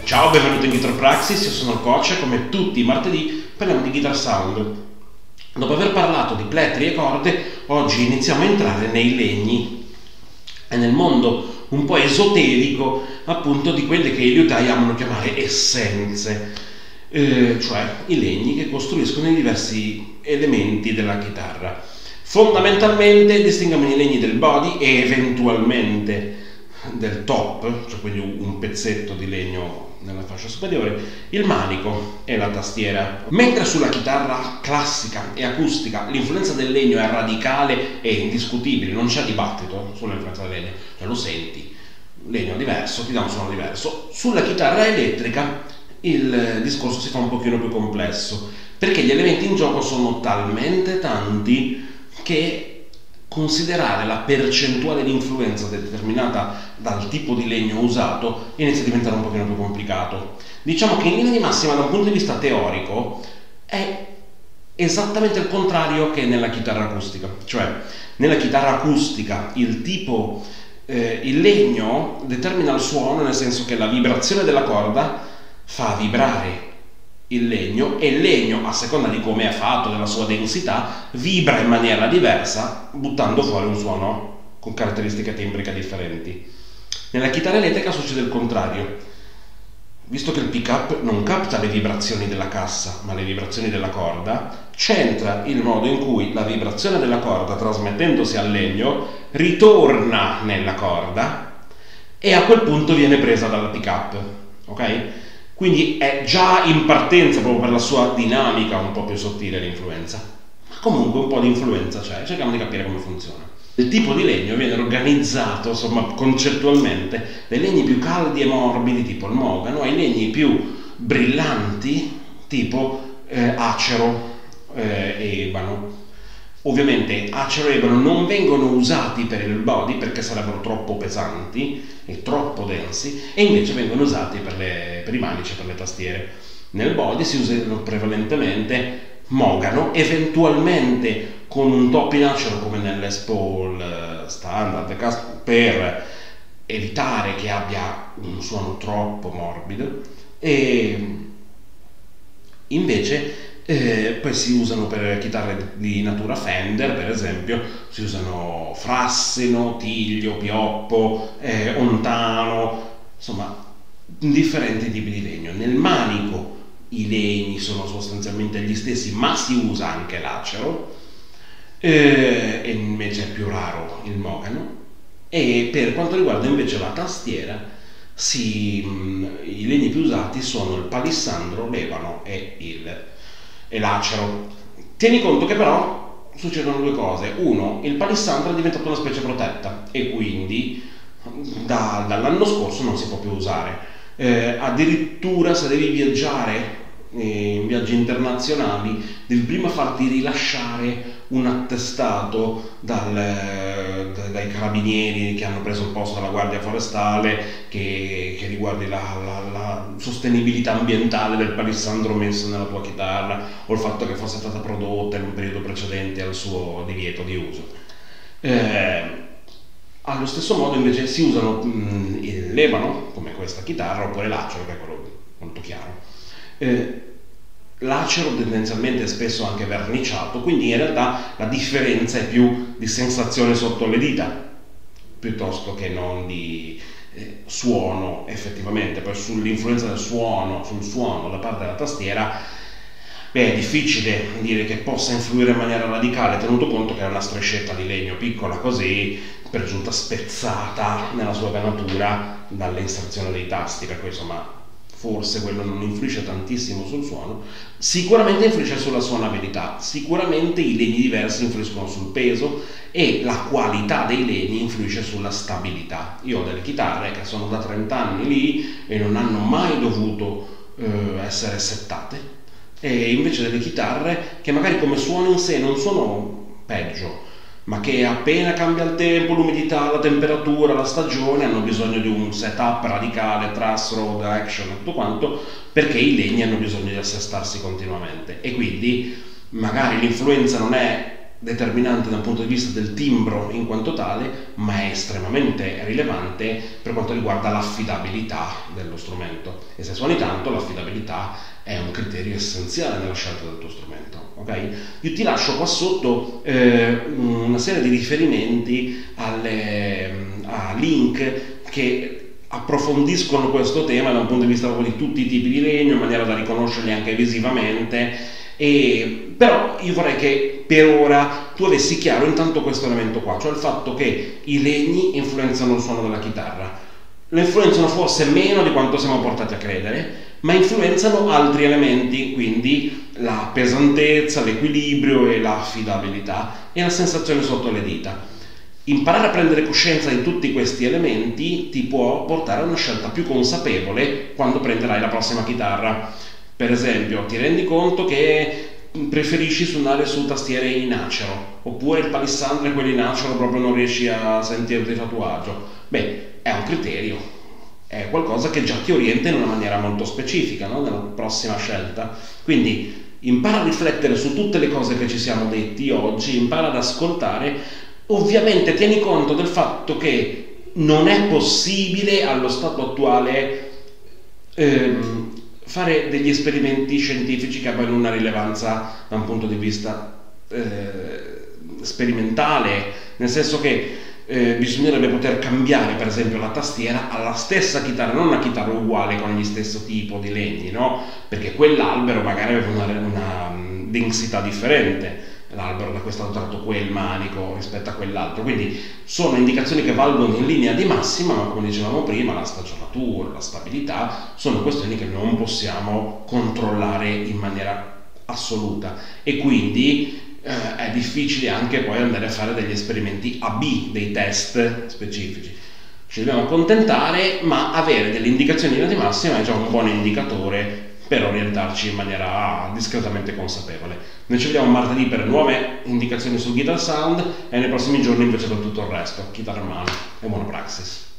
Ciao, benvenuto in Guitar Praxis, io sono il coach e come tutti i martedì parliamo di guitar sound. Dopo aver parlato di plettri e corde, oggi iniziamo a entrare nei legni e nel mondo un po' esoterico appunto di quelle che i liutai amano chiamare essenze, cioè i legni che costruiscono i diversi elementi della chitarra. Fondamentalmente distinguono i legni del body e eventualmente del top, cioè quindi un pezzetto di legno nella fascia superiore, il manico e la tastiera. Mentre sulla chitarra classica e acustica l'influenza del legno è radicale e indiscutibile, non c'è dibattito sull'influenza del legno, cioè lo senti, legno diverso, ti dà un suono diverso. Sulla chitarra elettrica il discorso si fa un pochino più complesso, perché gli elementi in gioco sono talmente tanti che considerare la percentuale di influenza determinata dal tipo di legno usato inizia a diventare un pochino più complicato. Diciamo che in linea di massima, da un punto di vista teorico, è esattamente il contrario che nella chitarra acustica. Cioè, nella chitarra acustica il legno determina il suono, nel senso che la vibrazione della corda fa vibrare il legno e il legno, a seconda di come è fatto, della sua densità, vibra in maniera diversa, buttando fuori un suono con caratteristiche timbriche differenti. Nella chitarra elettrica succede il contrario. Visto che il pick-up non capta le vibrazioni della cassa, ma le vibrazioni della corda, c'entra il modo in cui la vibrazione della corda, trasmettendosi al legno, ritorna nella corda e a quel punto viene presa dal pick-up, ok? Quindi è già in partenza, proprio per la sua dinamica un po' più sottile l'influenza, ma comunque un po' di influenza c'è, cerchiamo di capire come funziona. Il tipo di legno viene organizzato, insomma, concettualmente, dai legni più caldi e morbidi, tipo il mogano, ai legni più brillanti, tipo acero e ebano. Ovviamente acero e ebano non vengono usati per il body perché sarebbero troppo pesanti e troppo densi, e invece vengono usati per i manici e per le tastiere. Nel body si usano prevalentemente mogano, eventualmente con un top in acero come nell'Les Paul standard, per evitare che abbia un suono troppo morbido, e invece poi si usano per chitarre di natura Fender, per esempio, si usano frassino, tiglio, pioppo, ontano, insomma differenti tipi di legno. Nel manico i legni sono sostanzialmente gli stessi, ma si usa anche l'acero, e invece è più raro il mogano. E per quanto riguarda invece la tastiera, i legni più usati sono il palissandro, l'ebano e l'acero. Tieni conto che però succedono due cose. Uno, il palissandro è diventato una specie protetta e quindi dall'anno scorso non si può più usare. Addirittura se devi viaggiare in viaggi internazionali devi prima farti rilasciare un attestato dai carabinieri che hanno preso il posto dalla guardia forestale che riguardi la sostenibilità ambientale del palissandro messo nella tua chitarra, o il fatto che fosse stata prodotta in un periodo precedente al suo divieto di uso. Allo stesso modo invece si usano l'ebano, come questa chitarra, oppure l'acero, che è quello molto chiaro. L'acero tendenzialmente è spesso anche verniciato, quindi in realtà la differenza è più di sensazione sotto le dita piuttosto che non di suono effettivamente. Poi sull'influenza del suono, sul suono da parte della tastiera, è difficile dire che possa influire in maniera radicale, tenuto conto che è una striscetta di legno piccola così, per giunta spezzata nella sua venatura dall'inserzione dei tasti, per cui insomma forse quello non influisce tantissimo sul suono. Sicuramente influisce sulla suonabilità, sicuramente i legni diversi influiscono sul peso e la qualità dei legni influisce sulla stabilità. Io ho delle chitarre che sono da 30 anni lì e non hanno mai dovuto essere settate, e invece delle chitarre che magari come suono in sé non sono peggio, ma che appena cambia il tempo, l'umidità, la temperatura, la stagione, hanno bisogno di un setup radicale, truss, road, action e tutto quanto, perché i legni hanno bisogno di assestarsi continuamente, e quindi magari l'influenza non è determinante dal punto di vista del timbro in quanto tale, ma è estremamente rilevante per quanto riguarda l'affidabilità dello strumento. E se suoni tanto, l'affidabilità è un criterio essenziale nella scelta del tuo strumento. Okay? Io ti lascio qua sotto una serie di riferimenti a link che approfondiscono questo tema da un punto di vista proprio di tutti i tipi di legno, in maniera da riconoscerli anche visivamente. Però io vorrei che per ora tu avessi chiaro intanto questo elemento qua, cioè il fatto che i legni influenzano il suono della chitarra. Lo influenzano forse meno di quanto siamo portati a credere, ma influenzano altri elementi, quindi la pesantezza, l'equilibrio e l'affidabilità e la sensazione sotto le dita. Imparare a prendere coscienza di tutti questi elementi ti può portare a una scelta più consapevole quando prenderai la prossima chitarra. Per esempio, ti rendi conto che preferisci suonare su tastiere in acero, oppure il palissandro, quelli in acero proprio non riesci a sentirti a tuo agio. Beh, è un criterio, è qualcosa che già ti orienta in una maniera molto specifica, no? Nella prossima scelta. Quindi impara a riflettere su tutte le cose che ci siamo detti oggi, impara ad ascoltare. Ovviamente tieni conto del fatto che non è possibile allo stato attuale fare degli esperimenti scientifici che abbiano una rilevanza da un punto di vista sperimentale, nel senso che bisognerebbe poter cambiare per esempio la tastiera alla stessa chitarra, non una chitarra uguale con gli stesso tipo di legni, no? Perché quell'albero magari aveva una densità differente, l'albero da cui è stato tratto quel manico rispetto a quell'altro, quindi sono indicazioni che valgono in linea di massima, ma come dicevamo prima la stagionatura, la stabilità sono questioni che non possiamo controllare in maniera assoluta e quindi è difficile anche poi andare a fare degli esperimenti A/B, dei test specifici. Ci dobbiamo accontentare, ma avere delle indicazioni in linea di massima è già un buon indicatore per orientarci in maniera discretamente consapevole. Noi ci vediamo martedì per nuove indicazioni sul Guitar Sound e nei prossimi giorni invece per tutto il resto. Chitarra in mano e buona praxis.